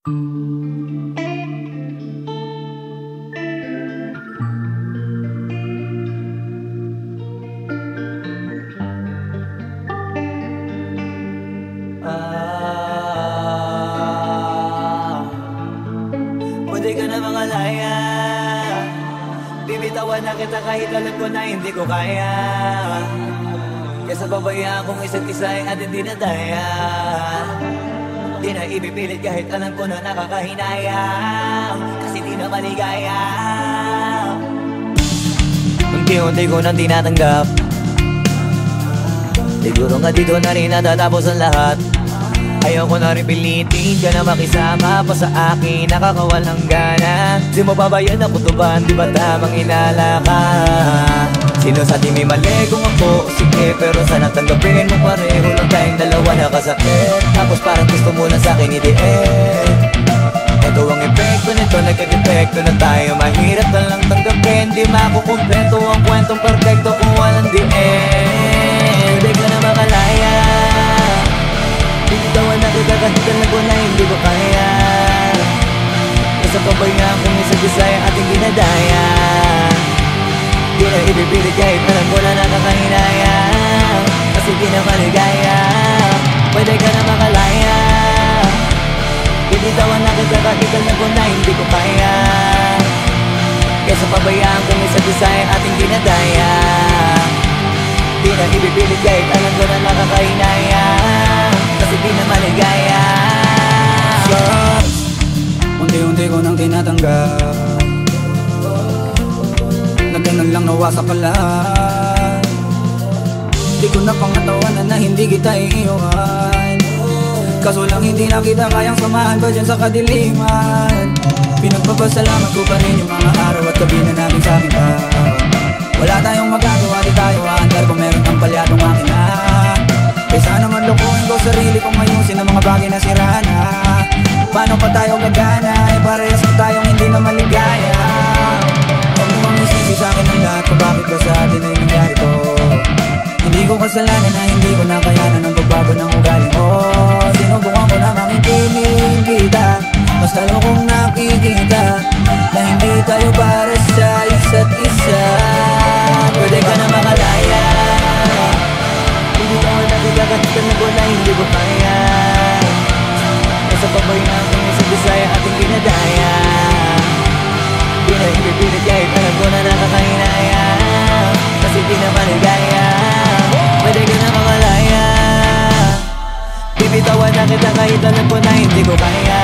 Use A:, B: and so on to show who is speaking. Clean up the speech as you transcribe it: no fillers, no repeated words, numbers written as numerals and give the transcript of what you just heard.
A: Pwede ka na mangalaya, bibitawan na kita kahit alam ko na hindi ko kaya. Kesa pabayaan kong isa't isa ay atin dinadaya. Di na ibipilit kahit alam ko na nakakahinayang, kasi di na maligaya. Unti-unti ko nang tinatanggap, siguro nga dito na rin natatapos ang lahat. Ayaw ko na rin pilitin ka na makisama pa sa akin, nakakawalang gana. Di mo babayan ako tuban, di ba tamang inala ka? Sino sa di may mali kung ako? Sige, pero sana tanggapin mo pareho lang tayong dalawa nakasakit. Tapos parang gusto mo lang sa'kin i-DM. Ito ang epekto nito, nagkag-epekto na tayo. Mahirap na lang tanggapin, di makukumpleto ang kwentong perfecto kung walang DM. Di ka na makalaya, binitawan na kita kahit alam ko na hindi ko kaya. Nasa pabayaan kung isa't isa ay ating dinadaya. Di na ibipilit kahit alam ko na nakakahinaya, kasi di na maligaya. Pwede ka na makalaya, binitawan na kita kahit alam ko na hindi ko kaya. Kesa pabayaan kung isa't isa ay ating dinadaya. Di na ibipilit kahit alam ko na nakakahinaya, kasi di na maligaya.
B: Unti-unti ko nang tinatanggap, na ganun lang nawasak ka lang. Di ko na pangatawanan na hindi kita iiwan, kaso lang hindi na kita kayang samahan pa dyan sa kadiliman. Pinagpapasalamat ko pa rin yung mga araw at gabi na namin sa akin pa. Wala tayong magagawa, di tayo aandar kung meron ng palyadong makina. Kaysa naman lukuhin ko sarili kong ayusin ang mga bagay na sira na. Paano pa tayo gagana, parehas na tayong hindi na maligaya. Huwag mo mang isisi sa'kin ang lahat kung bakit ba sa atin ay nangyari to. Hindi ko kasalanan na hindi ko nakayanan ang pagbago ng ugali mo. Sinubukan ko na makintinin kita, basta lang kong nakikita na hindi tayo para sa isa't isa.
A: Pwede ka na makalaya, binitawan na kita kahit alam ko na hindi ko kaya. Nasa pabayaan kung isa't isa ay ating dinadaya. Di na ibipilit kahit alam ko na nakakahinaya, kasi di na maligaya. Pwede ka na makalaya, bibitawan na kita kahit alam ko na hindi ko kaya.